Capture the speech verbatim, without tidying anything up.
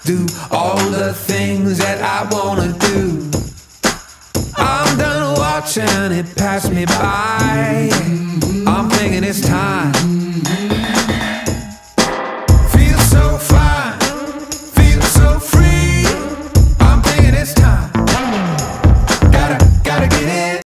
do all the things that I wanna do. I'm done watching it pass me by.